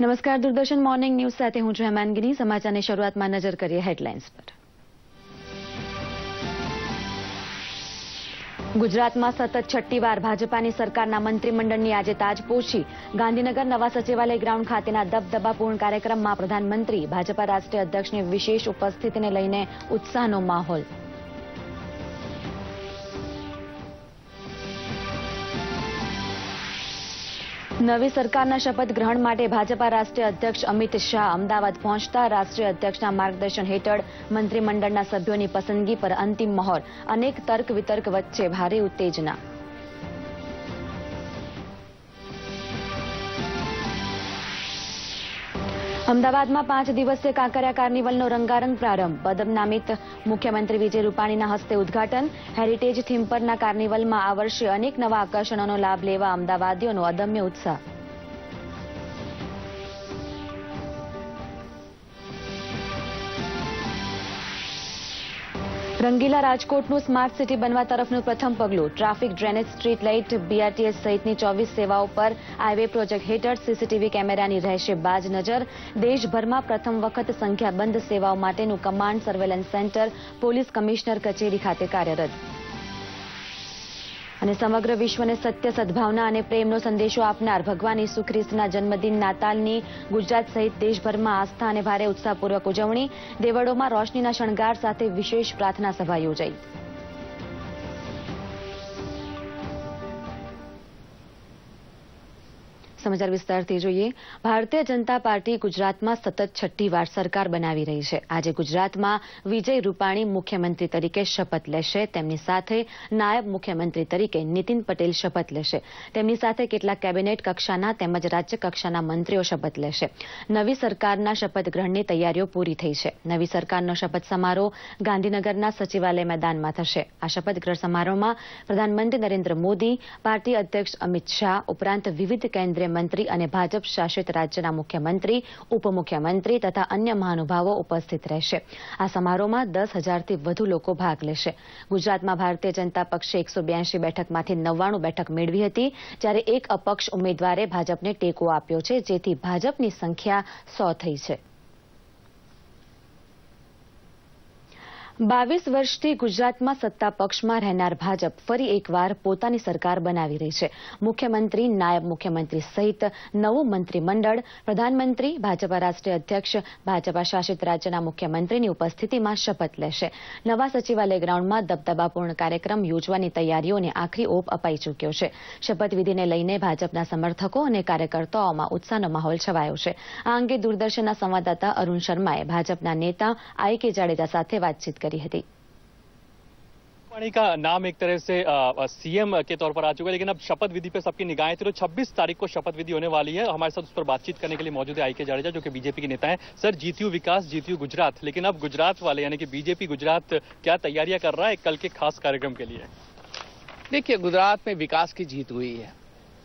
નમસ્કાર, Doordarshan morning news સાથે હું છું હેમાનગીરી। સમાચારની શરૂઆતમાં નજર કરીએ હેડલાઇન્સ પર। ગુજરાતમાં સતત છઠ્ઠી વાર ભાજપાની સરકારના મંત્રીમંડળની આજે તાજપોશી। ગાંધીનગર નવા સચિવાલય ગ્રાઉન્ડ ખાતેના દબદબાપૂર્ણ કાર્યક્રમમાં પ્રધાનમંત્રી, ભાજપા રાષ્ટ્રીય અધ્યક્ષની વિશેષ ઉપસ્થિતિને લઈને ઉત્સાહનો માહોલ। નવી સરકારના શપથ ગ્રહણ માટે ભાજપા રાષ્ટ્રીય અધ્યક્ષ અમિત શાહ અમદાવાદ પહોંચતા રાષ્ટ્રીય અધ્યક્ષના માર્ગદર્શન હેઠળ મંત્રીમંડળના સભ્યોની પસંદગી પર અંતિમ મહોર। અનેક તર્ક વિતર્ક વચ્ચે ભારે ઉત્તેજના। અમદાવાદમાં 5 દિવસીય કાંકરિયા કાર્નિવલનો રંગારંગ પ્રારંભ। પદનામિત મુખ્યમંત્રી વિજય રૂપાણીના હસ્તે ઉદઘાટન। હેરિટેજ થીમ પરના કાર્નિવલમાં આ વર્ષે અનેક નવા આકર્ષણોનો લાભ લેવા અમદાવાદીઓનો અદમ્ય ઉત્સાહ। રંગીલા રાજકોટનું સ્માર્ટ સિટી બનવા તરફનું પ્રથમ પગલું। Traffic, drainage, street light, BRTS સહિતની 24 સેવાઓ પર હાઇવે પ્રોજેક્ટ હેઠળ સીસીટીવી કેમેરાની રહેશે બાજ નજર। દેશભરમાં પ્રથમ વખત સંખ્યાબંધ સેવાઓ માટેનું command surveillance centre police commissioner કચેરી ખાતે કાર્યરત। અને સમગ્ર વિશ્વને સત્ય, સદભાવના અને પ્રેમનો સંદેશો આપનાર ભગવાન ઈસુ ખ્રિસ્તના જન્મદિન નાતાલની ગુજરાત સહિત દેશભરમાં આસ્થા અને ભારે ઉત્સાહપૂર્વક ઉજવણી। દેવળોમાં રોશનીના શણગાર સાથે વિશેષ પ્રાર્થના સભા યોજાઈ। સમાચાર વિસ્તારથી જોઈએ। ભારતીય જનતા પાર્ટી ગુજરાતમાં સતત છઠ્ઠી વાર સરકાર બનાવી રહી છે। આજે ગુજરાતમાં વિજય રૂપાણી મુખ્યમંત્રી તરીકે શપથ લેશે। તેમની સાથે નાયબ મુખ્યમંત્રી તરીકે નીતિન પટેલ શપથ લેશે। તેમની સાથે કેટલાક કેબિનેટ કક્ષાના તેમજ રાજ્ય કક્ષાના મંત્રીઓ શપથ લેશે। નવી સરકારના શપથ ગ્રહણની તૈયારીઓ પૂરી થઈ છે। નવી સરકારનો શપથ સમારોહ ગાંધીનગરના સચિવાલય મેદાનમાં થશે। આ શપથ ગ્રહણ સમારોહમાં પ્રધાનમંત્રી નરેન્દ્ર મોદી, પાર્ટી અધ્યક્ષ અમિત શાહ ઉપરાંત વિવિધ કેન્દ્રીય મંત્રી અને ભાજપ શાસિત રાજ્યના મુખ્યમંત્રી, ઉપમુખ્યમંત્રી તથા અન્ય મહાનુભાવો ઉપસ્થિત રહેશે। આ સમારોહમાં 10,000થી વધુ લોકો ભાગ લેશે। ગુજરાતમાં ભારતીય જનતા પક્ષે 182 બેઠકમાંથી 99 બેઠક મેળવી હતી, જ્યારે એક અપક્ષ ઉમેદવારે ભાજપને ટેકો આપ્યો છે, જેથી ભાજપની સંખ્યા 100 થઈ છે। 22 વર્ષથી ગુજરાતમાં સત્તા પક્ષમાં રહેનાર ભાજપ ફરી એકવાર પોતાની સરકાર બનાવી રહી છે। મુખ્યમંત્રી, નાયબ મુખ્યમંત્રી સહિત નવું મંત્રીમંડળ, પ્રધાનમંત્રી, ભાજપા રાષ્ટ્રીય અધ્યક્ષ ભાજપા શાસિત રાજ્યના મુખ્યમંત્રીની ઉપસ્થિતિમાં શપથ લેશે। નવા સચિવાલય ગ્રાઉન્ડમાં દબદબાપૂર્ણ કાર્યક્રમ યોજવાની તૈયારીઓને આખરી ઓપ અપાઈ ચૂક્યો છે। શપથવિધિને લઈને ભાજપના સમર્થકો અને કાર્યકર્તાઓમાં ઉત્સાહનો માહોલ છવાયો છે। આ અંગે દૂરદર્શનના સંવાદદાતા અરુણ શર્માએ ભાજપના નેતા આઈ.કે. જાડેજા સાથે વાતચીત કરી હતી। पार्टी का नाम एक तरह से सीएम के तौर पर आ चुका है, लेकिन अब शपथ विधि पे सबकी निगाहें थी। तो 26 तारीख को शपथ विधि होने वाली है। हमारे साथ उस पर बातचीत करने के लिए मौजूद है आई.के. जाडेजा, जो कि बीजेपी के नेता हैं। सर, जीतीयू विकास, जीतीयू गुजरात, लेकिन अब गुजरात वाले यानी कि बीजेपी गुजरात क्या तैयारियां कर रहा है कल के खास कार्यक्रम के लिए? देखिए, गुजरात में विकास की जीत हुई है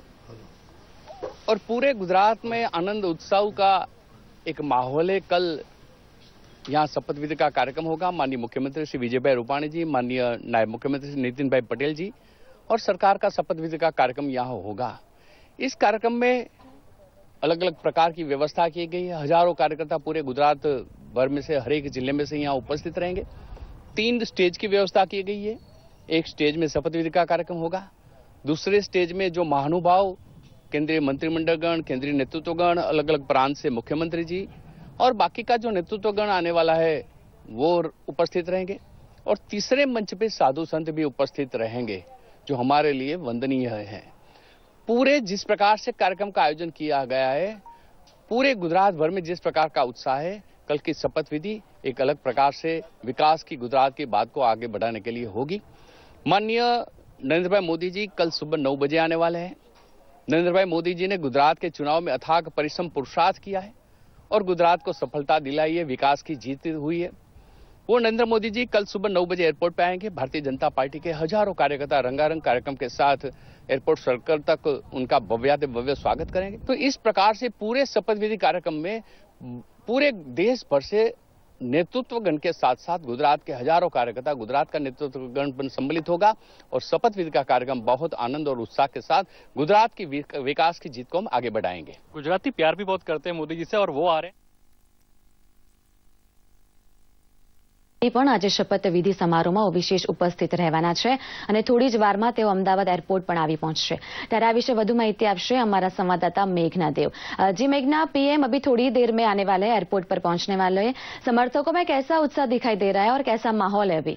और पूरे गुजरात में आनंद उत्सव का एक माहौल है। कल यहाँ शपथ विधि का कार्यक्रम होगा। माननीय मुख्यमंत्री श्री विजय भाई रूपाणी जी, माननीय नायब मुख्यमंत्री श्री नितिन भाई पटेल जी और सरकार का शपथ विधि का कार्यक्रम यहाँ होगा। इस कार्यक्रम में अलग अलग प्रकार की व्यवस्था की गई है। हजारों कार्यकर्ता पूरे गुजरात भर में से हर एक जिले में से यहाँ उपस्थित रहेंगे। 3 स्टेज की व्यवस्था की गई है। एक स्टेज में शपथ विधि का कार्यक्रम होगा, दूसरे स्टेज में जो महानुभाव, केंद्रीय मंत्रिमंडलगण, केंद्रीय नेतृत्वगण, अलग अलग प्रांत से मुख्यमंत्री जी और बाकी का जो नेतृत्वगण आने वाला है वो उपस्थित रहेंगे। और तीसरे मंच पे साधु संत भी उपस्थित रहेंगे, जो हमारे लिए वंदनीय है। पूरे जिस प्रकार से कार्यक्रम का आयोजन किया गया है, पूरे गुजरात भर में जिस प्रकार का उत्साह है, कल की शपथ विधि एक अलग प्रकार से विकास की, गुजरात की बात को आगे बढ़ाने के लिए होगी। माननीय नरेंद्र भाई मोदी जी कल सुबह 9 बजे आने वाले हैं। नरेंद्र भाई मोदी जी ने गुजरात के चुनाव में अथाक परिश्रम पुरुषार्थ किया है और गुजरात को सफलता दिलाई है, विकास की जीत हुई है। वो नरेंद्र मोदी जी कल सुबह 9 बजे एयरपोर्ट पे आएंगे। भारतीय जनता पार्टी के हजारों कार्यकर्ता रंगारंग कार्यक्रम के साथ एयरपोर्ट सर्कल तक उनका भव्य स्वागत करेंगे। तो इस प्रकार से पूरे शपथ विधि कार्यक्रम में पूरे देश भर से नेतृत्वगण के साथ साथ गुजरात के हजारों कार्यकर्ता, गुजरात का नेतृत्वगण पण सम्मिलित होगा और शपथ विधि का कार्यक्रम बहुत आनंद और उत्साह के साथ गुजरात की विकास की जीत को हम आगे बढ़ाएंगे। गुजराती प्यार भी बहुत करते हैं मोदी जी से और वो आ रहे हैं। પણ આજે શપથવિધિ સમારોહમાં વિશેષ ઉપસ્થિત રહેવાના છે અને થોડી જ વારમાં તેઓ અમદાવાદ એરપોર્ટ પણ આવી પહોંચશે। ત્યારે આ વિશે વધુ માહિતી આપશે हमारा संवाददाता मेघना देव। जी मेघना, पीएम अभी थोड़ी देर में आने वाले हैं, एयरपोर्ट पर पहुंचने वाले हैं। समर्थकों में कैसा उत्साह दिखाई दे रहा है और कैसा माहौल है अभी?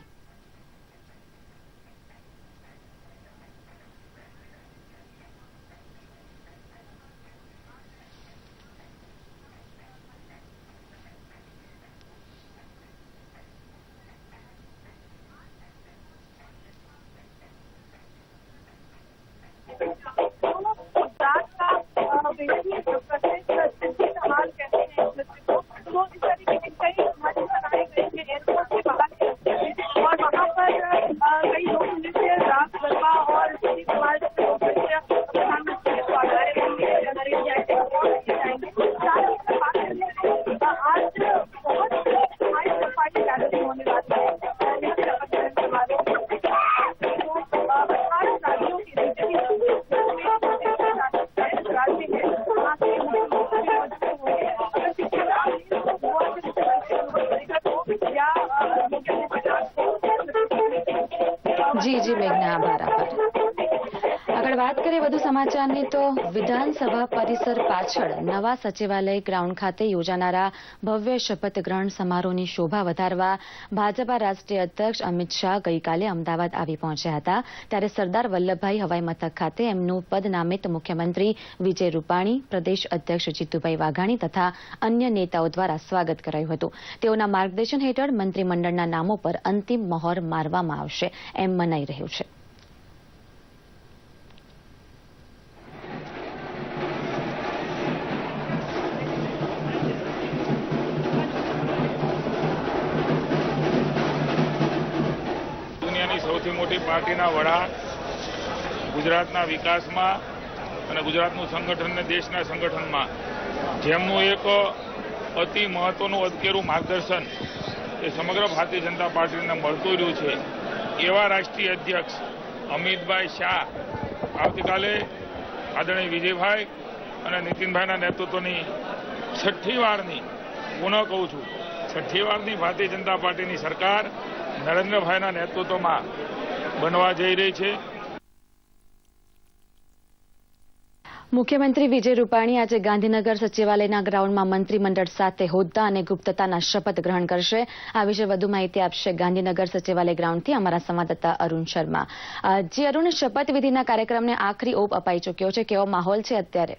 जी मेघना, आभार। આગળ વાત કરીએ વધુ સમાચારની તો વિધાનસભા પરિસર પાછળ નવા સચિવાલય ગ્રાઉન્ડ ખાતે યોજાનારા ભવ્ય શપથ ગ્રહણ સમારોહની શોભા વધારવા ભાજપા રાષ્ટ્રીય અધ્યક્ષ અમિત શાહ ગઈકાલે અમદાવાદ આવી પહોંચ્યા હતા। ત્યારે સરદાર વલ્લભભાઈ હવાઈ મથક ખાતે એમનું પદનામિત મુખ્યમંત્રી વિજય રૂપાણી, પ્રદેશ અધ્યક્ષ જીતુભાઈ વાઘાણી તથા અન્ય નેતાઓ દ્વારા સ્વાગત કરાયું હતું। તેઓના માર્ગદર્શન હેઠળ મંત્રીમંડળના નામો પર અંતિમ મહોર મારવામાં આવશે એમ મનાઈ રહ્યું છે। સૌથી મોટી પાર્ટીના વડા ગુજરાતના વિકાસમાં અને ગુજરાતનું સંગઠન અને દેશના સંગઠનમાં જેમનું એક અતિ મહત્વનું અદકેરું માર્ગદર્શન એ સમગ્ર ભારતીય જનતા પાર્ટીને મળતું રહ્યું છે એવા રાષ્ટ્રીય અધ્યક્ષ અમિતભાઈ શાહ આવતીકાલે આદરણીય વિજયભાઈ અને નીતિનભાઈના નેતૃત્વની છઠ્ઠી વારની પુનઃ કહું છું છઠ્ઠી વારની ભારતીય જનતા પાર્ટીની સરકાર નરેન્દ્રભાઈના નેતૃત્વમાં બનવા જઈ રહી છે। મુખ્યમંત્રી વિજય રૂપાણી આજે ગાંધીનગર સચિવાલયના ગ્રાઉન્ડમાં મંત્રીમંડળ સાથે હોદ્દા અને ગુપ્તતાના શપથ ગ્રહણ કરશે। આ વિશે વધુ માહિતી આપશે ગાંધીનગર સચિવાલય ગ્રાઉન્ડથી અમારા સંવાદદાતા અરુણ શર્મા। જી અરુણ, શપથવિધિના કાર્યક્રમને આખરી ઓપ અપાઈ ચૂક્યો છે, કેવો માહોલ છે અત્યારે?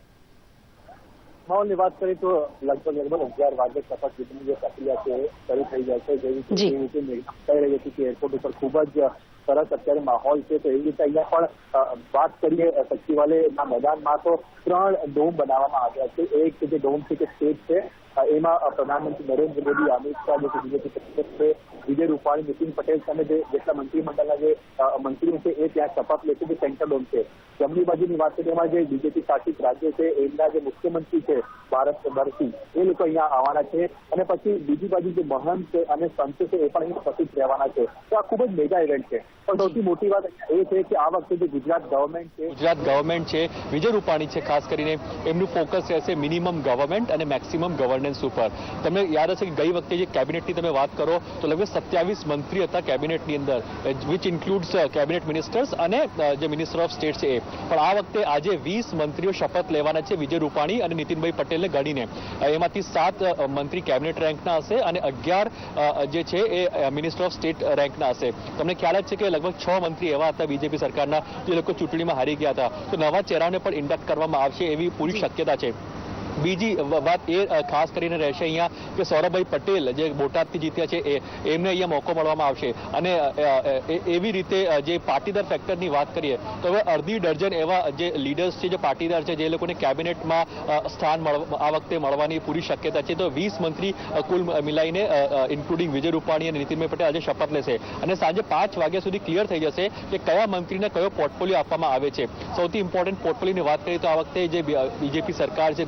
માહોલની વાત કરીએ તો લગભગ 11 વાગે શપથવિધિની જે પ્રક્રિયા છે શરૂ થઈ જાય છે। જેવી રીતે કહી રહી હતી કે એરપોર્ટ ઉપર ખૂબ જ સરસ અત્યારે માહોલ છે, તો એવી રીતે અહીંયા પણ વાત કરીએ સચિવાલયના मैदाનમાં તો 3 ડોમ બનાવવામાં આવ્યા છે। એક જે ડોમ છે કે સ્ટેજ છે એમાં પ્રધાનમંત્રી નરેન્દ્ર મોદી, અમિત શાહ જે બીજેપી પ્રમુખ છે, વિજય રૂપાણી, નીતિન પટેલ સામે જેટલા મંત્રીમંડળના જે મંત્રીઓ છે એ ત્યાં શપથ લે છે। જે સેન્ટ્રલ ડોમ છે જમણી બાજુની વાત કરીએ એમાં જે બીજેપી શાસિત રાજ્ય છે એમના જે મુખ્યમંત્રી છે ભારત દર્શી એ લોકો અહીંયા આવવાના છે અને પછી બીજી બાજુ જે મહંત અને સંત છે એ પણ અહીંયા ઉપસ્થિત રહેવાના છે। તો આ ખૂબ જ મેગા ઇવેન્ટ છે। પણ સૌથી મોટી વાત એ છે કે આ વખતે જે ગુજરાત ગવર્મેન્ટ છે વિજય રૂપાણી છે, ખાસ કરીને એમનું ફોકસ રહેશે મિનિમમ ગવર્મેન્ટ અને મેક્સિમમ ગવર્નન્સ ઉપર। તમને યાદ હશે કે ગઈ વખતે જે કેબિનેટની તમે વાત કરો તો લગભગ 27 મંત્રી હતા કેબિનેટની અંદર, વિચ ઇન્ક્લુડ્સ કેબિનેટ મિનિસ્ટર્સ અને જે મિનિસ્ટર ઓફ સ્ટેટ છે એ। પણ આ વખતે આજે 20 મંત્રીઓ શપથ લેવાના છે વિજય રૂપાણી અને નીતિનભાઈ પટેલને ગણીને। એમાંથી 7 મંત્રી કેબિનેટ રેન્કના હશે અને 11 જે છે એ મિનિસ્ટર ઓફ સ્ટેટ રેન્કના હશે। તમને ખ્યાલ જ છે કે લગભગ 6 મંત્રી એવા હતા બીજેપી સરકારના જે લોકો ચૂંટણીમાં હારી ગયા હતા, તો નવા ચહેરાને પણ ઇન્ડક્ટ કરવામાં આવશે એવી પૂરી શક્યતા છે। બીજી વાત એ ખાસ કરીને રહેશે અહીંયા કે સૌરભભાઈ પટેલ જે બોટાદથી જીત્યા છે એમને અહીંયા મોકો મળવામાં આવશે અને એવી રીતે જે પાટીદાર ફેક્ટરની વાત કરીએ તો હવે અડધી ડઝન એવા જે લીડર્સ છે, જે પાટીદાર છે, જે લોકોને કેબિનેટમાં સ્થાન આ વખતે મળવાની પૂરી શક્યતા છે। તો 20 મંત્રી કુલ મિલાઈને ઇન્ક્લુડિંગ વિજય રૂપાણી અને નીતિનભાઈ પટેલ આજે શપથ લેશે અને સાંજે 5 વાગ્યા સુધી ક્લિયર થઈ જશે કે કયા મંત્રીને કયો પોર્ટફોલિયો આપવામાં આવે છે। સૌથી ઇમ્પોર્ટન્ટ પોર્ટફોલિયોની વાત કરીએ તો આ વખતે જે બીજેપી સરકાર છે ગુજરાતની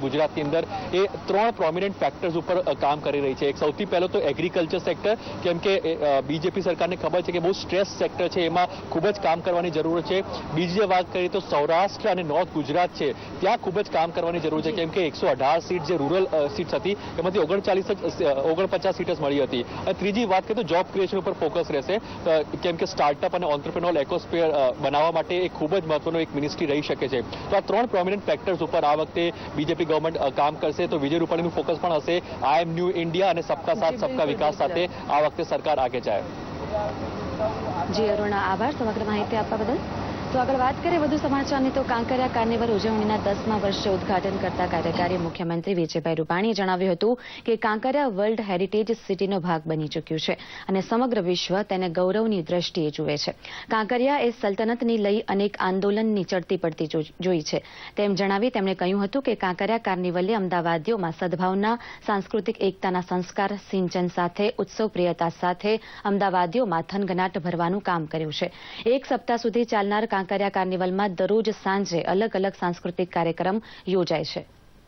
સરકારની અંદર એ 3 પ્રોમિનન્ટ ફેક્ટર્સ ઉપર કામ કરી રહી છે. એક સૌથી પહેલો તો એગ્રીકલ્ચર સેક્ટર, કેમ કે બીજેપી સરકારને ખબર છે કે બહુ સ્ટ્રેસ સેક્ટર છે, એમાં ખૂબ જ કામ કરવાની જરૂર છે. બીજી જે વાત કરીએ તો સૌરાષ્ટ્ર અને નોર્થ ગુજરાત છે, ત્યાં ખૂબ જ કામ કરવાની જરૂર છે, કેમ કે 118 સીટ જે રૂરલ સીટ્સ હતી એમાંથી 49 સીટ જ મળી હતી. અને ત્રીજી વાત કરીએ તો જોબ ક્રિએશન ઉપર ફોકસ રહેશે, કેમ કે સ્ટાર્ટઅપ અને ઓન્ટરપ્રેન્યોર એકોસ્ફિયર બનાવવા માટે એ ખૂબ જ મહત્વનો એક મિનિસ્ટ્રી રહી શકે છે. તો આ 3 પ્રોમિનન્ટ ફેક્ટર્સ ઉપર આ વખતે બીજેપી ગવર્મેન્ટ કામ કરશે. તો વિજય રૂપાણીનું ફોકસ પણ હશે આઈ એમ ન્યૂ ઇન્ડિયા અને સબકા સાથ સબકા વિકાસ સાથે આ વખતે સરકાર આગે જાય. જી અરુણા, આભાર સમગ્ર માહિતી આપવા બદલ. તો આગળ વાત કરીએ વધુ સમાચારની. તો કાંકરિયા કાર્નિવલ ઉજવણીના 10મા વર્ષે ઉદઘાટન કરતા કાર્યકારી મુખ્યમંત્રી વિજયભાઈ રૂપાણીએ જણાવ્યું હતું કે કાંકરિયા વર્લ્ડ હેરિટેજ સિટીનો ભાગ બની ચૂક્યું છે અને સમગ્ર વિશ્વ તેને ગૌરવની દ્રષ્ટિએ જુએ છે. કાંકરિયા એ સલ્તનતની લઈ અનેક આંદોલનની ચડતી પડતી જોઈ છે તેમ જણાવી તેમણે કહ્યું હતું કે કાંકરિયા કાર્નિવલે અમદાવાદીઓમાં સદભાવના, સાંસ્કૃતિક એકતાના સંસ્કાર સિંચન સાથે ઉત્સવપ્રિયતા સાથે અમદાવાદીઓમાં થનગનાટ ભરવાનું કામ કર્યું છે. એક સપ્તાહ સુધી ચાલનાર કાંકરિયા કાર્નિવલમાં દરરોજ સાંજે અલગ અલગ સાંસ્કૃતિક કાર્યક્રમ યોજાય છે.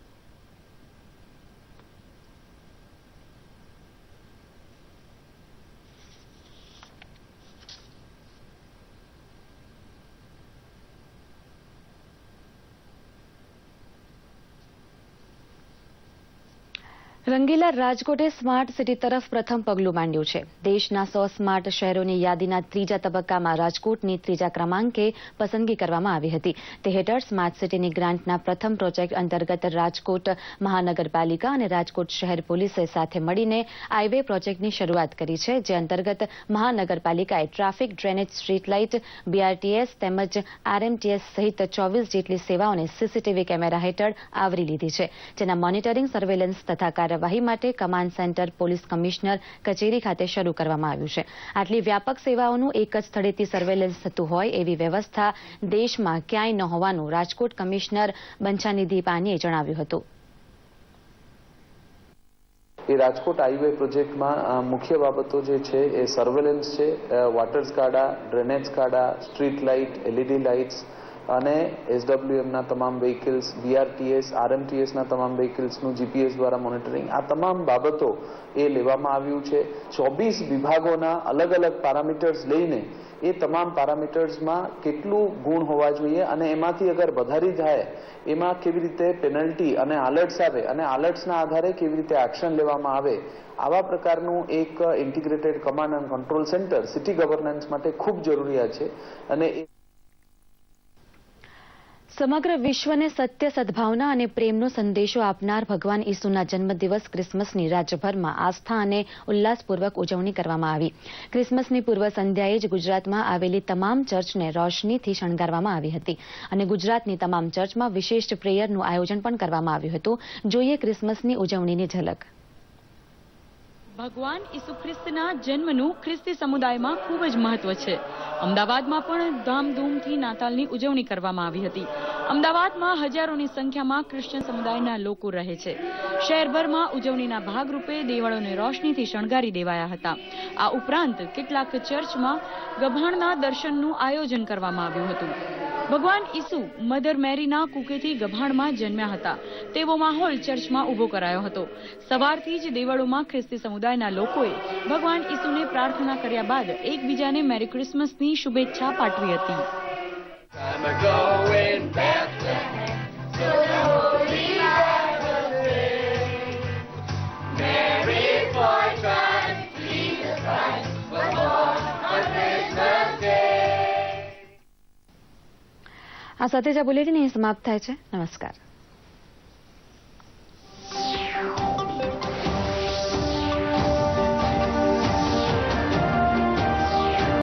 રંગીલા રાજકોટે સ્માર્ટ સિટી તરફ પ્રથમ પગલું માંડ્યું છે. દેશના 100 સ્માર્ટ શહેરોની યાદીના 3જા તબક્કામાં રાજકોટની 3જા ક્રમાંકે પસંદગી કરવામાં આવી હતી. તે હેઠળ સ્માર્ટ સિટીની ગ્રાન્ટના પ્રથમ પ્રોજેક્ટ અંતર્ગત રાજકોટ મહાનગરપાલિકા અને રાજકોટ શહેર પોલીસે સાથે મળીને હાઈવે પ્રોજેક્ટની શરૂઆત કરી છે, જે અંતર્ગત મહાનગરપાલિકાએ traffic, drainage, street light, BRTS તેમજ RMTS સહિત 24 જેટલી સેવાઓને સીસીટીવી કેમેરા હેઠળ આવરી લીધી છે, જેના મોનિટરિંગ, સર્વેલન્સ તથા કાર્યવાહી માટે કમાન્ડ સેન્ટર પોલીસ કમિશનર કચેરી ખાતે શરૂ કરવામાં આવ્યું છે. આટલી વ્યાપક સેવાઓનું એક જ સ્થળેથી સર્વેલન્સ થતું હોય એવી વ્યવસ્થા દેશમાં ક્યાંય ન હોવાનું રાજકોટ કમિશનર બંછાનિધિ પાનીએ જણાવ્યું હતું. એ રાજકોટ હાઈવે પ્રોજેક્ટમાં મુખ્ય બાબતો જે છે એ સર્વેલન્સ છે, water SCADA, drainage SCADA, street light, LED lights અને SWMના તમામ વ્હીકલ્સ, BRTS, RMTSના તમામ વ્હીકલ્સનું GPS દ્વારા મોનિટરિંગ, આ તમામ બાબતો એ લેવામાં આવ્યું છે. 24 વિભાગોના અલગ અલગ પેરામીટર્સ લઈને એ તમામ પેરામીટર્સમાં કેટલું ગુણ હોવા જોઈએ અને એમાંથી અગર વધારી જાય એમાં કેવી રીતે પેનલ્ટી અને એલર્ટ્સ આવે અને એલર્ટ્સના આધારે કેવી રીતે એક્શન લેવામાં આવે, આવા પ્રકારનું એક integrated command and control centre city governance માટે ખૂબ જરૂરિયાત છે. અને સમગ્ર વિશ્વને સત્ય, સદભાવના અને પ્રેમનો સંદેશો આપનાર ભગવાન ઈસુના જન્મદિવસ ક્રિસમસની રાજ્યભરમાં આસ્થા અને ઉલ્લાસપૂર્વક ઉજવણી કરવામાં આવી. ક્રિસમસની પૂર્વ સંધ્યાએ જ ગુજરાતમાં આવેલી તમામ ચર્ચને રોશનીથી શણગારવામાં આવી હતી અને ગુજરાતની તમામ ચર્ચમાં વિશેષ પ્રેયરનું આયોજન પણ કરવામાં આવ્યું હતું. જોઈએ ક્રિસમસની ઉજવણીની ઝલક. ભગવાન ઈસુ ખ્રિસ્તના જન્મનું ખ્રિસ્તી સમુદાયમાં ખૂબ જ મહત્વ છે. અમદાવાદમાં પણ ધામધૂમથી નાતાલની ઉજવણી કરવામાં આવી હતી. અમદાવાદમાં હજારોની સંખ્યામાં ક્રિશ્ચિયન સમુદાયના લોકો રહે છે. શહેરભરમાં ઉજવણીના ભાગરૂપે દેવળોને રોશનીથી શણગારી દેવાયા હતા. આ ઉપરાંત કેટલાક ચર્ચમાં ગભાણના દર્શનનું આયોજન કરવામાં આવ્યું હતું. ભગવાન ઈસુ મધર મેરીના કુકેથી ગભાણમાં જન્મ્યા હતા તેવો માહોલ ચર્ચમાં ઉભો કરાયો હતો. સવારથી જ દેવળોમાં ખ્રિસ્તી સમુદાયના લોકોએ ભગવાન ઈસુને પ્રાર્થના કર્યા બાદ એકબીજાને મેરી ક્રિસમસની શુભેચ્છા પાઠવી હતી. આ સાથે જ આ બુલેટિન અહીં સમાપ્ત થાય છે. નમસ્કાર.